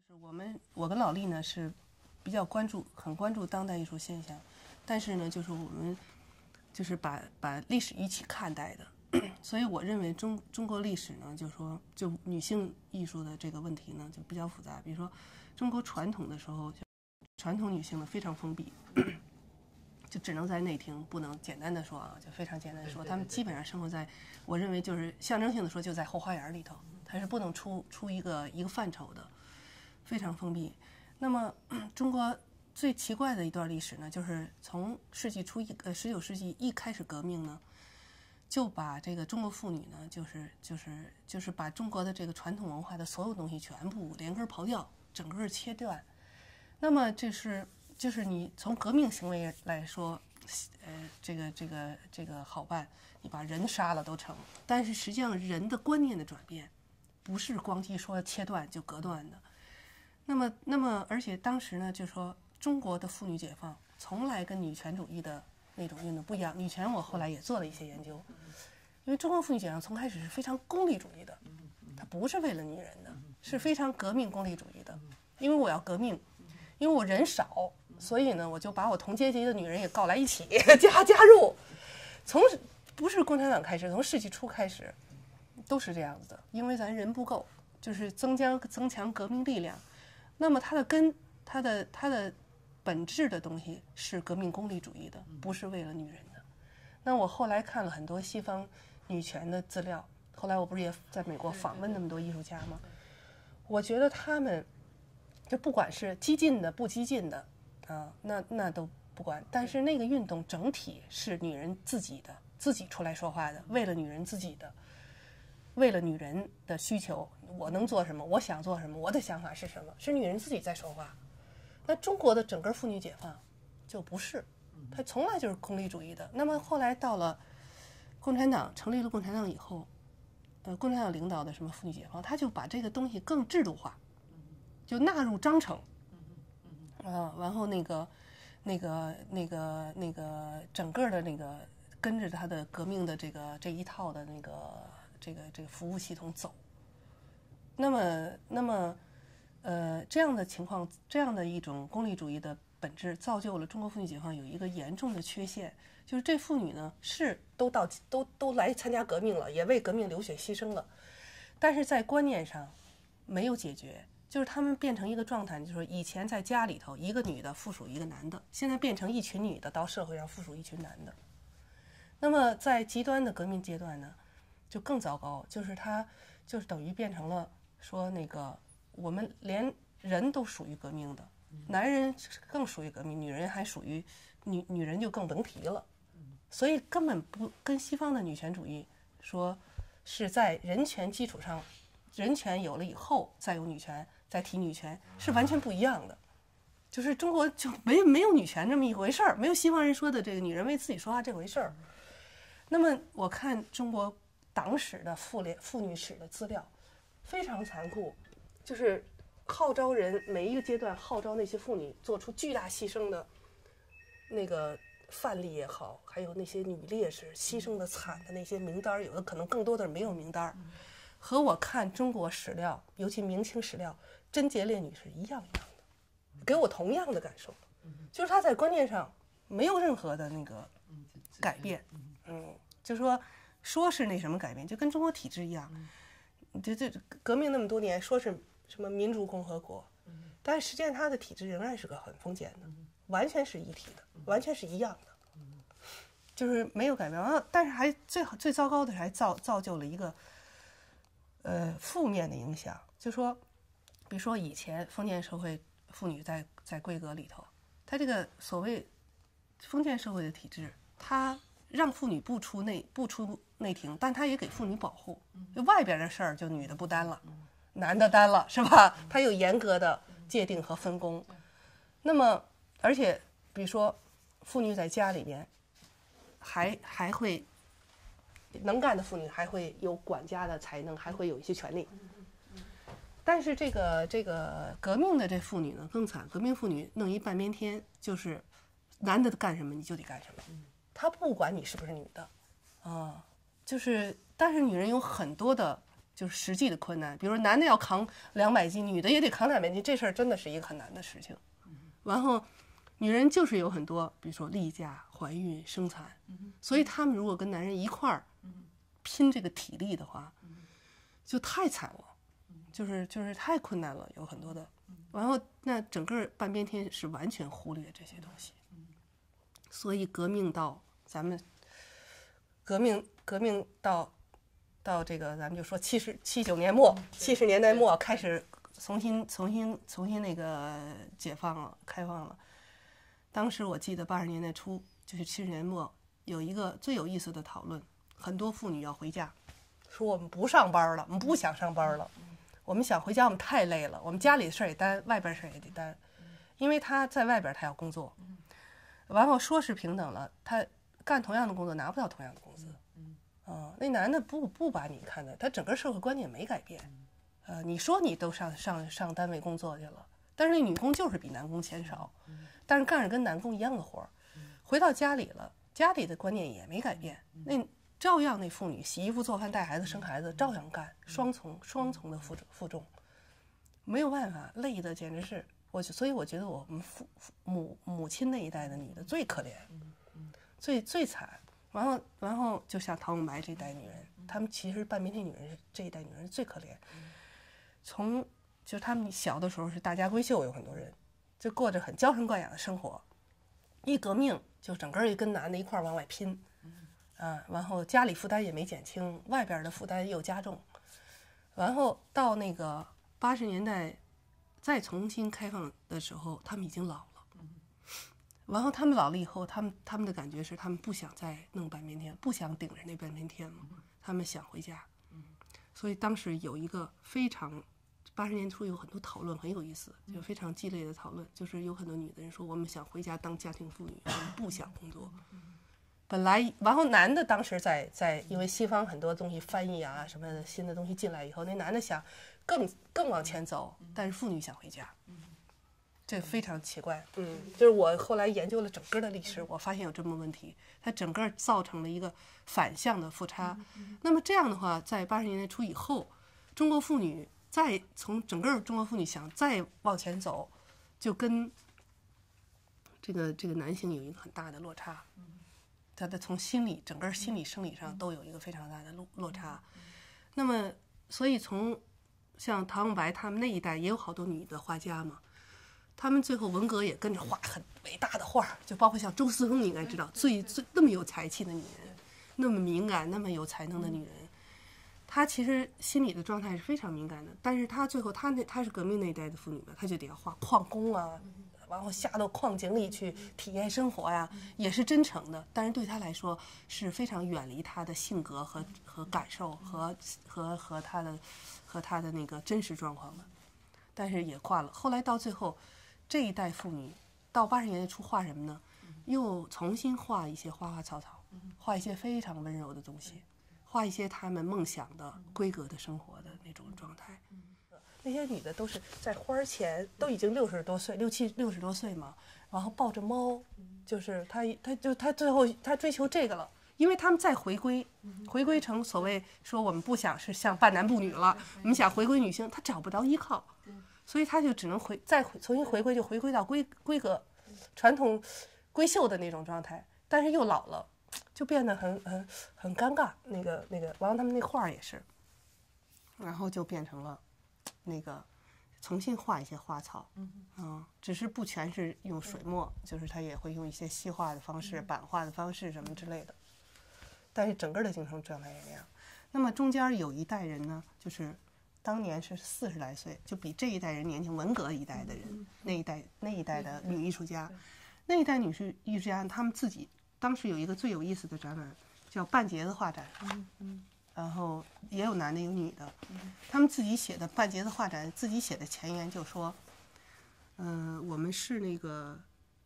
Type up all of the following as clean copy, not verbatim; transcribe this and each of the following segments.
我跟老厉呢是比较很关注当代艺术现象，但是呢，就是我们就是把历史一起看待的，所以我认为中国历史呢，就女性艺术的这个问题呢就比较复杂。比如说中国传统的时候，传统女性呢非常封闭，就只能在内廷，不能简单的说啊，就非常简单的说，她们基本上生活在，我认为就是象征性的说，就在后花园里头，它是不能出一个范畴的，非常封闭。那么中国最奇怪的一段历史呢，就是从19世纪一开始革命呢，就把这个中国妇女呢，就是把中国的这个传统文化的所有东西全部连根刨掉，整个切断。那么就是你从革命行为来说，这个好办，你把人杀了都成。但是实际上人的观念的转变，不是光一说切断就隔断的。那么，而且当时呢，就说中国的妇女解放从来跟女权主义的那种运动不一样。女权我后来也做了一些研究，因为中国妇女解放从开始是非常功利主义的，它不是为了女人的，是非常革命功利主义的。因为我要革命，因为我人少，所以呢，我就把我同阶级的女人也告来一起加入。不是共产党开始，从世纪初开始都是这样子的，因为咱人不够，就是增强革命力量。那么它的本质的东西是革命功利主义的，不是为了女人的。那我后来看了很多西方女权的资料，后来我不是也在美国访问那么多艺术家吗？我觉得他们就不管是激进的不激进的啊，那都不管，但是那个运动整体是女人自己出来说话的，为了女人自己的，为了女人的需求，我能做什么，我想做什么，我的想法是什么，是女人自己在说话。那中国的整个妇女解放就不是，它从来就是功利主义的。那么后来到了共产党成立了共产党以后，共产党领导的什么妇女解放，他就把这个东西更制度化，就纳入章程然后那个整个的那个跟着他的革命的这一套的这个服务系统走。那么这样的情况，这样的一种功利主义的本质，造就了中国妇女解放有一个严重的缺陷，就是这妇女呢是都来参加革命了，也为革命流血牺牲了，但是在观念上没有解决。就是他们变成一个状态，就是说以前在家里头一个女的附属一个男的，现在变成一群女的到社会上附属一群男的。那么在极端的革命阶段呢，就更糟糕，就是它就是等于变成了说那个我们连人都属于革命的，男人更属于革命，女人还属于女人就更甭提了。所以根本不跟西方的女权主义说是在人权基础上，人权有了以后再有女权，再提女权是完全不一样的。就是中国就没有女权这么一回事儿，没有西方人说的这个女人为自己说话这回事儿。那么我看中国党史的妇女史的资料非常残酷，就是号召人每一个阶段号召那些妇女做出巨大牺牲的那个范例也好，还有那些女烈士牺牲的惨的那些名单，有的可能更多的没有名单，和我看中国史料，尤其明清史料，贞洁烈女是一样的，给我同样的感受，就是她在观念上没有任何的那个改变，就说是那什么改变，就跟中国体制一样，这革命那么多年，说是什么民主共和国，但是实际上它的体制仍然是个很封建的，完全是一体的，完全是一样的，就是没有改变。但是还最糟糕的是还造就了一个负面的影响，就说比如说以前封建社会妇女在闺阁里头，它这个所谓封建社会的体制，它让妇女不出内廷，但它也给妇女保护，就外边的事儿就女的不担了，男的担了，是吧？它有严格的界定和分工。那么而且比如说妇女在家里边还会能干的妇女还会有管家的才能，还会有一些权利。但是这个革命的这妇女呢更惨，革命妇女弄一半边天，就是男的干什么你就得干什么，他不管你是不是女的就是但是女人有很多的就是实际的困难，比如说男的要扛200斤，女的也得扛200斤，这事儿真的是一个很难的事情。然后女人就是有很多，比如说例假、怀孕、生产，所以他们如果跟男人一块儿拼这个体力的话，就太惨了，就是太困难了，有很多的。然后那整个半边天是完全忽略这些东西，所以革命到咱们革命到这个咱们就说79年末70年代末开始重新那个解放了开放了。当时我记得80年代初就是70年末有一个最有意思的讨论，很多妇女要回家，说我们不上班了，我们不想上班了，我们想回家，我们太累了，我们家里的事儿也担，外边事儿也得担，因为他在外边他要工作，然后说是平等了，他干同样的工作拿不到同样的工资，那男的不把你看的，他整个社会观念没改变，你说你都上单位工作去了，但是那女工就是比男工钱少，但是干着跟男工一样的活儿，回到家里了，家里的观念也没改变，那照样那妇女洗衣服、做饭、带孩子、生孩子照样干，双重的负重，没有办法，累的简直是所以我觉得我们母亲那一代的女的最可怜，最惨。然后就像陶永白这一代女人，她们其实半边天女人这一代女人最可怜。就她们小的时候是大家闺秀，有很多人就过着很娇生惯养的生活，一革命就整个跟男的一块往外拼，然后家里负担也没减轻，外边的负担又加重，然后到那个80年代再重新开放的时候，他们已经老了。然后他们老了以后，他们的感觉是，他们不想再弄半边天，不想顶着那半边天了，他们想回家。所以当时有一个非常80年初有很多讨论，很有意思，就非常激烈的讨论，就是有很多女的人说，我们想回家当家庭妇女，我们不想工作。本来，然后男的当时在因为西方很多东西翻译啊什么的新的东西进来以后，那男的想更往前走，但是妇女想回家。这非常奇怪，就是我后来研究了整个的历史，我发现有这么问题，它整个造成了一个反向的复差。那么这样的话，在80年代初以后，中国妇女再从整个中国妇女想再往前走，就跟这个男性有一个很大的落差，他的从整个心理生理上都有一个非常大的落差。那么，所以从像陶永白他们那一代也有好多女的画家嘛。他们最后文革也跟着画很伟大的画，就包括像周思峰，你应该知道，最那么有才气的女人，那么敏感、那么有才能的女人，她其实心理的状态是非常敏感的。但是她最后，她是革命那一代的妇女嘛，她就得要画矿工啊，然后下到矿井里去体验生活呀，也是真诚的。但是对她来说是非常远离她的性格和感受和她的那个真实状况的。但是也画了，后来到最后。这一代妇女到80年代初画什么呢？又重新画一些花花草草，画一些非常温柔的东西，画一些她们梦想的规格的生活的那种状态。那些女的都是在花前都已经60多岁，60多岁嘛，然后抱着猫，就是她最后她追求这个了，因为他们再回归成所谓说我们不想是像半男不女了，我们想回归女性，她找不着依靠。所以他就只能再重新回归，就回归到规格传统闺秀的那种状态，但是又老了，就变得很尴尬。那个，然后他们那画也是，然后就变成了那个重新画一些花草，只是不全是用水墨，就是他也会用一些细画的方式、版画的方式什么之类的，但是整个的精神状态也那样。那么中间有一代人呢，就是当年是40来岁，就比这一代人年轻，文革一代的人，那一代的女艺术家，那一代女艺术家，他们自己当时有一个最有意思的展览，叫半截子画展，然后也有男的有女的，他们自己写的半截子画展，自己写的前言就说，我们是那个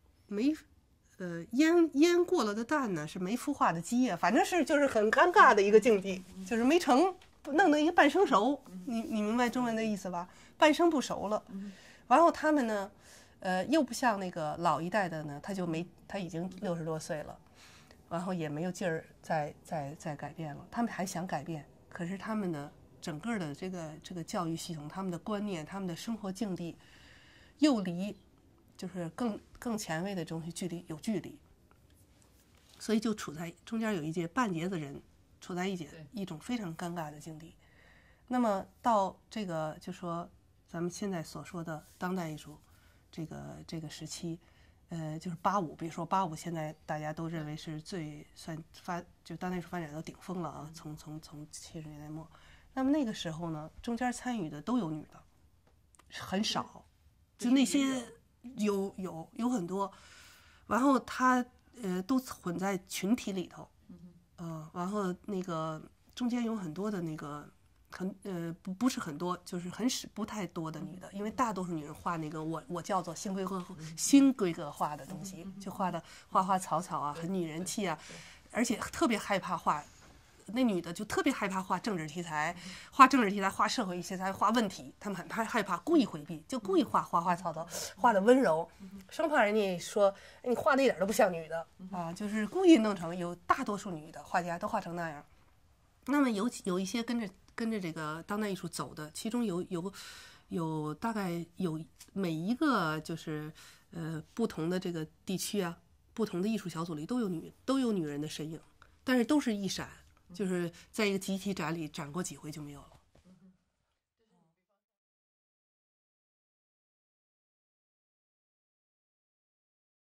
腌过了的蛋呢，是没孵化的鸡呀，反正是就是很尴尬的一个境地，就是没成。弄得一个半生熟，你明白中文的意思吧？半生不熟了，然后他们呢，又不像那个老一代的呢，他已经60多岁了，然后也没有劲儿再改变了。他们还想改变，可是他们的整个的这个教育系统，他们的观念，他们的生活境地，又离就是更前卫的东西有距离，所以就处在中间有一届半截子人处在一种非常尴尬的境地。那么到这个就说咱们现在所说的当代艺术这个时期，就是85，比如说85，现在大家都认为是最就当代艺术发展到顶峰了啊，从70年代末。那么那个时候呢，中间参与的都有女的，很少，就那些有很多，然后他都混在群体里头，然后那个中间有很多的那个不是很多，就是不太多的女的，因为大多数女人画那个我叫做新规格化的东西，就画的花花草草啊，很女人气啊，而且特别害怕画。那女的就特别害怕画政治题材，画社会题材，画问题，他们很害怕，故意回避，就故意画花花草草，画的温柔，生怕人家说你画的一点都不像女的啊，就是故意弄成有大多数女的画家都画成那样。那么有一些跟着这个当代艺术走的，其中有大概有每一个就是不同的这个地区啊，不同的艺术小组里都有女人的身影，但是都是一闪。就是在一个集体展里展过几回就没有了。